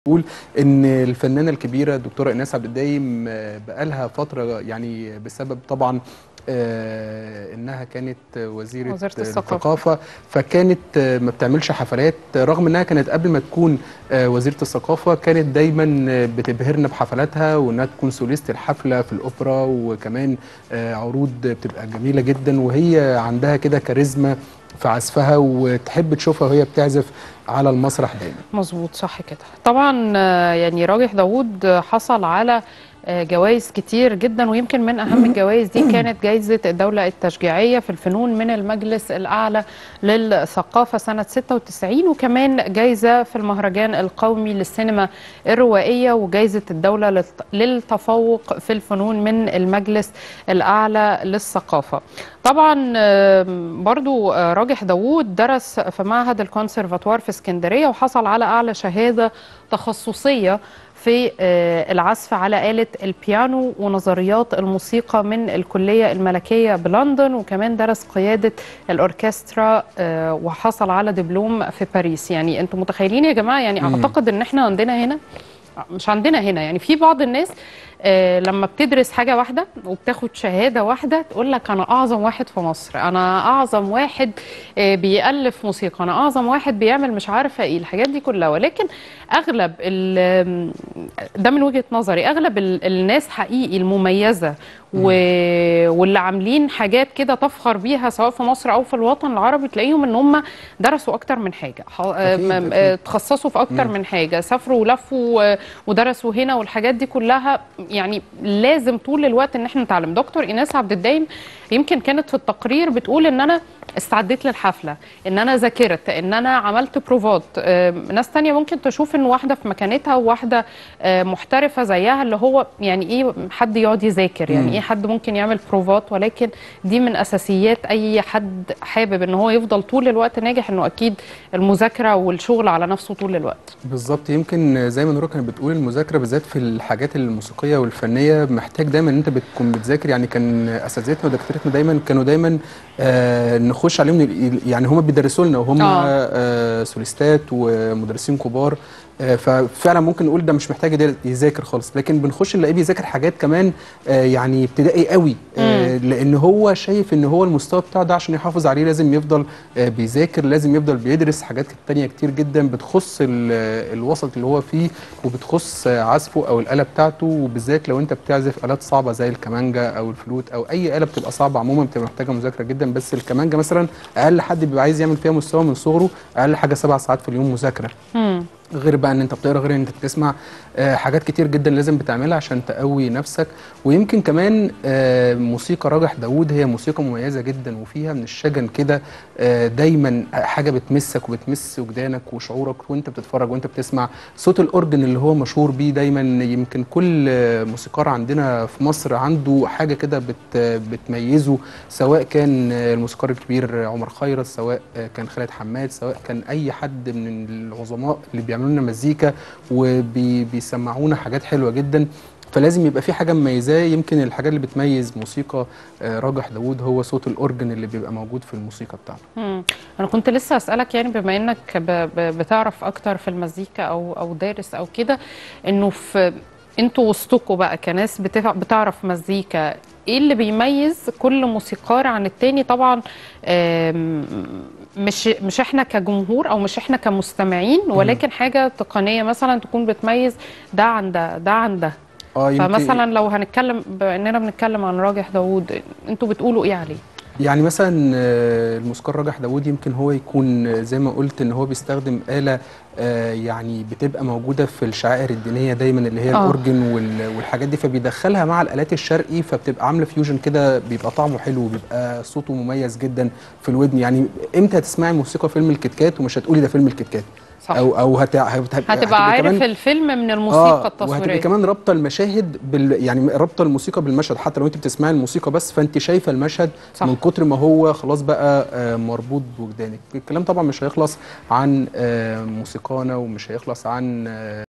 بقول ان الفنانه الكبيره الدكتوره ايناس عبد الدايم بقالها فتره يعني بسبب طبعا انها كانت وزيره الثقافه فكانت ما بتعملش حفلات رغم انها كانت قبل ما تكون وزيره الثقافه كانت دايما بتبهرنا بحفلاتها وانها تكون سوليست الحفله في الاوبرا وكمان عروض بتبقى جميله جدا وهي عندها كده كاريزما في عزفها وتحب تشوفها وهي بتعزف على المسرح دايما. مظبوط صح كده. طبعا يعني راجح داوود حصل على جوائز كتير جدا، ويمكن من اهم الجوائز دي كانت جائزه الدوله التشجيعيه في الفنون من المجلس الاعلى للثقافه سنه 96، وكمان جائزه في المهرجان القومي للسينما الروائيه وجائزه الدوله للتفوق في الفنون من المجلس الاعلى للثقافه. طبعا برضو راجح داوود درس في معهد الكونسرفاتوار في اسكندريه وحصل على اعلى شهاده تخصصيه في العزف على آلة البيانو ونظريات الموسيقى من الكلية الملكية بلندن، وكمان درس قيادة الأوركسترا وحصل على دبلوم في باريس. يعني انتم متخيلين يا جماعة، يعني أعتقد ان احنا عندنا هنا، مش عندنا هنا، يعني في بعض الناس لما بتدرس حاجة واحدة وبتاخد شهادة واحدة تقول لك أنا أعظم واحد في مصر، أنا أعظم واحد بيألف موسيقى، أنا أعظم واحد بيعمل مش عارفة إيه الحاجات دي كلها. ولكن أغلب ده من وجهة نظري أغلب الناس حقيقي المميزة واللي عاملين حاجات كده تفخر بيها سواء في مصر أو في الوطن العربي تلاقيهم إن هم درسوا أكتر من حاجة، تخصصوا في أكتر من حاجة، سافروا ولفوا ودرسوا هنا والحاجات دي كلها. يعني لازم طول الوقت ان احنا نتعلم. دكتور ايناس عبد الدايم يمكن كانت في التقرير بتقول ان انا استعديت للحفله، ان انا ذاكرت، ان انا عملت بروفات. ناس تانية ممكن تشوف ان واحده في مكانتها وواحده محترفه زيها اللي هو يعني ايه حد يقعد يذاكر، يعني ايه حد ممكن يعمل بروفات، ولكن دي من اساسيات اي حد حابب ان هو يفضل طول الوقت ناجح، انه اكيد المذاكره والشغل على نفسه طول الوقت. بالظبط. يمكن زي ما نورا كانت بتقول المذاكره بالذات في الحاجات الموسيقيه والفنيه محتاج دايما ان انت بتكون بتذاكر. يعني كان اساتذتنا ودكاترتنا دايما كانوا نخش عليهم، يعني هم بيدرسوا لنا وهم سوليستات ومدرسين كبار، ففعلا ممكن نقول ده مش محتاج يذاكر خالص، لكن بنخش نلاقيه بيذاكر حاجات كمان يعني ابتدائي قوي، لان هو شايف ان هو المستوى بتاعه ده عشان يحافظ عليه لازم يفضل بيذاكر، لازم يفضل بيدرس حاجات تانية كتير جدا بتخص الوسط اللي هو فيه وبتخص عزفه او الآلة بتاعته، وبالذات لو انت بتعزف آلات صعبة زي الكمانجا او الفلوت او اي آلة بتبقى صعبة عموما بتبقى محتاجة مذاكرة جدا. بس الكمانجا مثلا اقل حد بيبقى عايز يعمل فيها مستوى من صغره اقل حاجة 7 ساعات في اليوم مذاكرة، غير بقى ان انت بتقرا، غير ان انت بتسمع حاجات كتير جدا لازم بتعملها عشان تقوي نفسك. ويمكن كمان موسيقى راجح داوود هي موسيقى مميزه جدا وفيها من الشجن كده دايما حاجه بتمسك وبتمس وجدانك وشعورك وانت بتتفرج وانت بتسمع. صوت الاورجن اللي هو مشهور بيه دايما، يمكن كل موسيقار عندنا في مصر عنده حاجه كده بتميزه، سواء كان الموسيقار الكبير عمر خيرت، سواء كان خالد حماد، سواء كان اي حد من العظماء اللي بيعملوا لنا مزيكا وبيسمعونا حاجات حلوه جدا. فلازم يبقى في حاجه مميزاه. يمكن الحاجات اللي بتميز موسيقى راجح داوود هو صوت الاورجن اللي بيبقى موجود في الموسيقى بتاعته. انا كنت لسه اسالك، يعني بما انك بتعرف اكتر في المزيكا او دارس او كده، انه في انتوا وسطكوا بقى كناس بتعرف مزيكا، ايه اللي بيميز كل موسيقار عن التاني؟ طبعا مش احنا كجمهور او مش احنا كمستمعين، ولكن حاجه تقنيه مثلا تكون بتميز ده عن ده، ده عن ده. فمثلا لو هنتكلم باننا بنتكلم عن راجح داوود، انتوا بتقولوا ايه عليه؟ يعني مثلا الموسيقار راجح داوود يمكن هو يكون زي ما قلت ان هو بيستخدم آلة يعني بتبقى موجودة في الشعائر الدينية دايما اللي هي الأورجن والحاجات دي، فبيدخلها مع الآلات الشرقي فبتبقى عاملة فيوجن كده، بيبقى طعمه حلو وبيبقى صوته مميز جدا في الودن. يعني امتى هتسمعي موسيقى فيلم الكتكات ومش هتقولي ده فيلم الكتكات؟ صح. او هتبقى عارف الفيلم من الموسيقى التصويريه، وهتبقى كمان رابطه المشاهد يعني رابطه الموسيقى بالمشهد، حتى لو انت بتسمعي الموسيقى بس فانت شايفه المشهد. صح. من كتر ما هو خلاص بقى مربوط بوجدانك. الكلام طبعا مش هيخلص عن موسيقانا ومش هيخلص عن